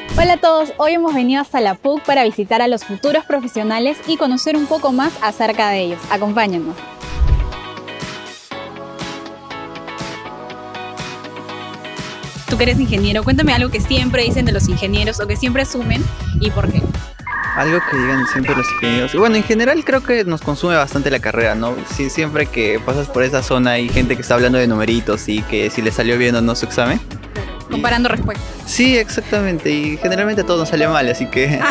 Hola a todos, hoy hemos venido hasta la PUC para visitar a los futuros profesionales y conocer un poco más acerca de ellos. Acompáñennos. Tú que eres ingeniero, cuéntame algo que siempre dicen de los ingenieros o que siempre asumen y por qué. Algo que digan siempre los ingenieros. Bueno, en general creo que nos consume bastante la carrera, ¿no? Sí, siempre que pasas por esa zona hay gente que está hablando de numeritos y que si le salió bien o no su examen. Comparando respuestas. Sí, exactamente. Y generalmente todo nos sale mal, así que...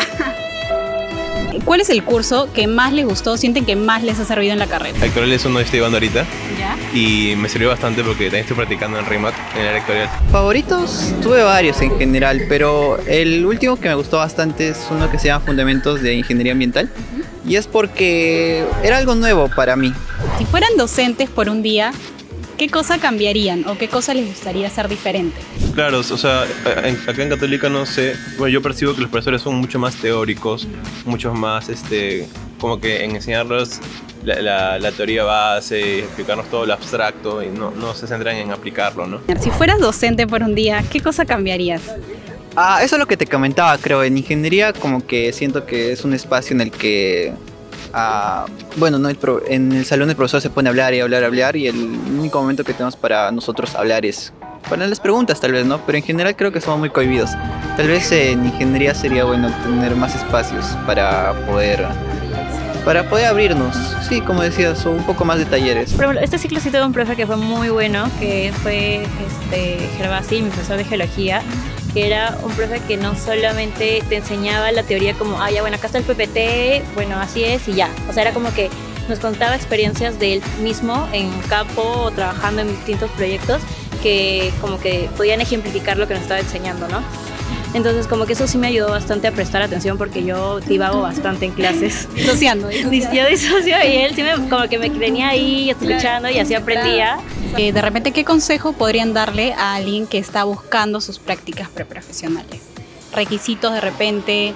¿Cuál es el curso que más les gustó, sienten que más les ha servido en la carrera? Vectorial es uno que estoy llevando ahorita. ¿Ya? Y me sirvió bastante porque también estoy practicando en RIMAC, en la vectorial. Favoritos, tuve varios en general, pero el último que me gustó bastante es uno que se llama Fundamentos de Ingeniería Ambiental. Y es porque era algo nuevo para mí. Si fueran docentes por un día, ¿qué cosa cambiarían o qué cosa les gustaría hacer diferente? Claro, o sea, acá en Católica no sé, bueno, yo percibo que los profesores son mucho más teóricos, mucho más, como que en enseñarlos la teoría base, explicarnos todo lo abstracto y no se centran en aplicarlo, ¿no? Si fueras docente por un día, ¿qué cosa cambiarías? Eso es lo que te comentaba, creo. En ingeniería como que siento que es un espacio en el que... bueno, no, en el salón el profesor se pone a hablar y hablar y el único momento que tenemos para nosotros hablar es para las preguntas tal vez, ¿no? Pero en general creo que somos muy cohibidos. Tal vez en ingeniería sería bueno tener más espacios para poder abrirnos. Sí, como decías, un poco más de talleres. Por ejemplo, este ciclo sí tuve un profe que fue muy bueno, que fue Gervasi, mi profesor de geología, que era un profe que no solamente te enseñaba la teoría como, ya bueno, acá está el PPT, bueno, así es y ya. O sea, era como que nos contaba experiencias de él mismo en campo o trabajando en distintos proyectos que como que podían ejemplificar lo que nos estaba enseñando, ¿no? Entonces como que eso sí me ayudó bastante a prestar atención porque yo divago bastante en clases. Disociando. Yo disocio y él sí como que me tenía ahí escuchando y así aprendía. De repente, ¿qué consejo podrían darle a alguien que está buscando sus prácticas preprofesionales? Requisitos de repente.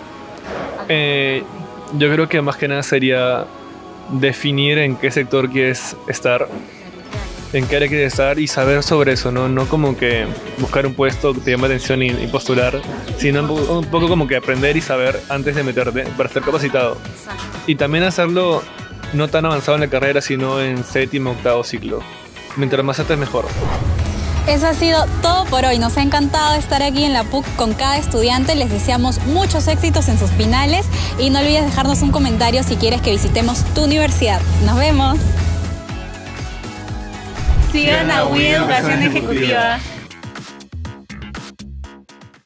Yo creo que más que nada sería definir en qué sector quieres estar, en qué área quieres estar y saber sobre eso, ¿no? No como que buscar un puesto que te llame la atención y postular, sino un poco como que aprender y saber antes de meterte para estar capacitado. Y también hacerlo no tan avanzado en la carrera, sino en séptimo, octavo ciclo. Mientras más antes mejor. Eso ha sido todo por hoy. Nos ha encantado estar aquí en la PUC con cada estudiante. Les deseamos muchos éxitos en sus finales y no olvides dejarnos un comentario si quieres que visitemos tu universidad. ¡Nos vemos! Sigan a WE Educación Ejecutiva.